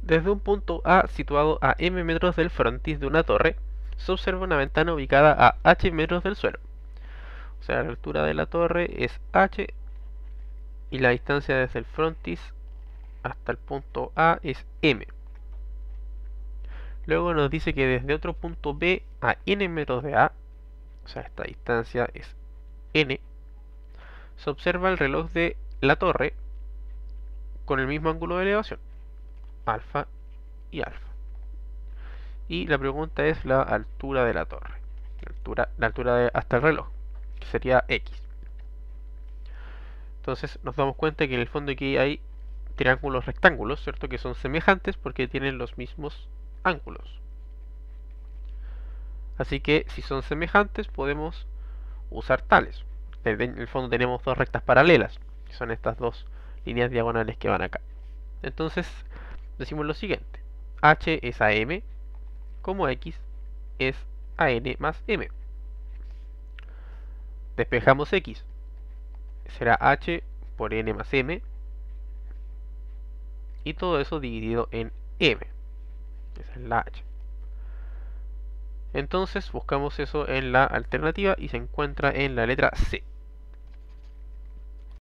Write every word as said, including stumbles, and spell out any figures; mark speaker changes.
Speaker 1: Desde un punto A situado a m metros del frontis de una torre, se observa una ventana ubicada a h metros del suelo. O sea, la altura de la torre es h y la distancia desde el frontis hasta el punto A es m. Luego nos dice que desde otro punto B a n metros de A, o sea, esta distancia es n, se observa el reloj de la torre con el mismo ángulo de elevación, alfa y alfa. Y la pregunta es la altura de la torre, la altura, la altura de, hasta el reloj, que sería x. Entonces nos damos cuenta que en el fondo aquí hay triángulos rectángulos, ¿cierto? Que son semejantes porque tienen los mismos ángulos. Así que si son semejantes podemos usar tales. En el fondo tenemos dos rectas paralelas, que son estas dos líneas diagonales que van acá. Entonces decimos lo siguiente: h es a m, como x es a n más m. Despejamos x, será h por n más m, y todo eso dividido en m. Esa es la h. Entonces buscamos eso en la alternativa y se encuentra en la letra C.